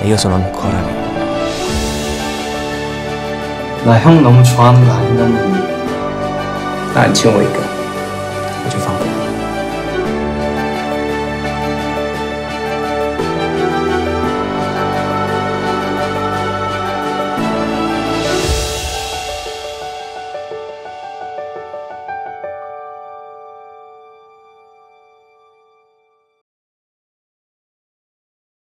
이어서 넌 거라니. 나 형 너무 좋아하는 거 아니냐는. 나 안 친구一个